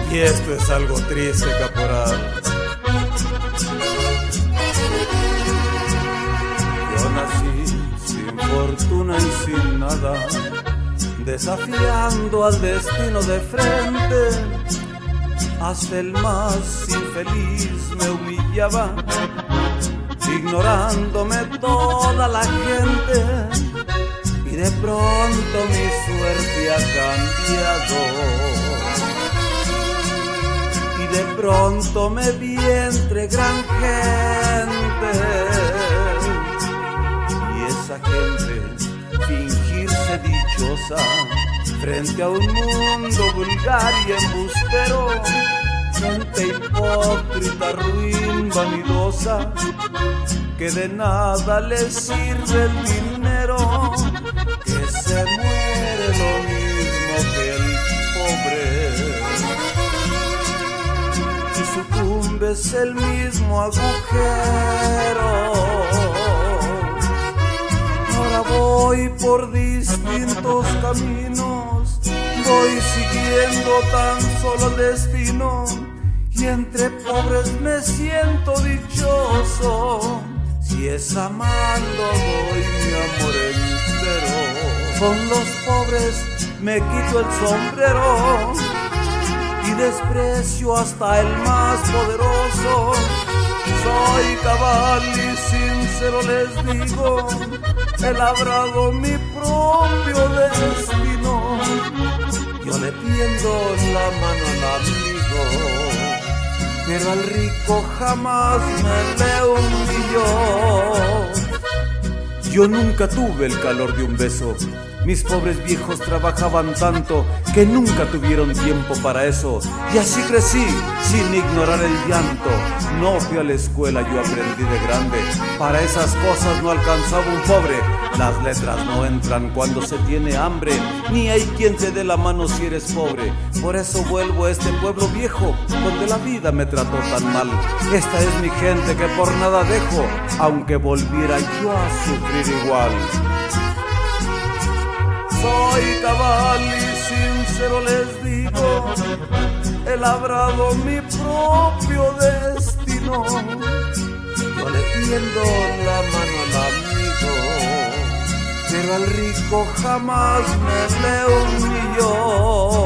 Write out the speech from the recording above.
Y esto es algo triste, caporal. Yo nací sin fortuna y sin nada, desafiando al destino de frente. Hasta el más infeliz me humillaba, ignorándome toda la gente. Y de pronto mi suerte ha cambiado, y de pronto me vi entre gran gente. Y esa gente fingirse dichosa frente a un mundo vulgar y embustero, gente hipócrita, ruin, vanidosa, que de nada le sirve el dinero, que se muere lo mismo que el pobre, y sucumbes el mismo agujero. Ahora voy por distintos caminos, voy siguiendo tan solo el destino, y entre pobres me siento dichoso. Si es amando doy mi amor entero, con los pobres me quito el sombrero y desprecio hasta el más poderoso. Soy cabal y sincero les digo, he labrado mi propio destino. Yo le tiendo la mano al amigo, pero al rico jamás me le humilló. Yo nunca tuve el calor de un beso. Mis pobres viejos trabajaban tanto que nunca tuvieron tiempo para eso. Y así crecí, sin ignorar el llanto. No fui a la escuela, yo aprendí de grande. Para esas cosas no alcanzaba un pobre. Las letras no entran cuando se tiene hambre, ni hay quien te dé la mano si eres pobre. Por eso vuelvo a este pueblo viejo, donde la vida me trató tan mal. Esta es mi gente que por nada dejo, aunque volviera yo a sufrir igual. Soy cabal y sincero les digo, he labrado mi propio destino. Yo le tiendo la mano al amigo, pero al rico jamás me le humilló.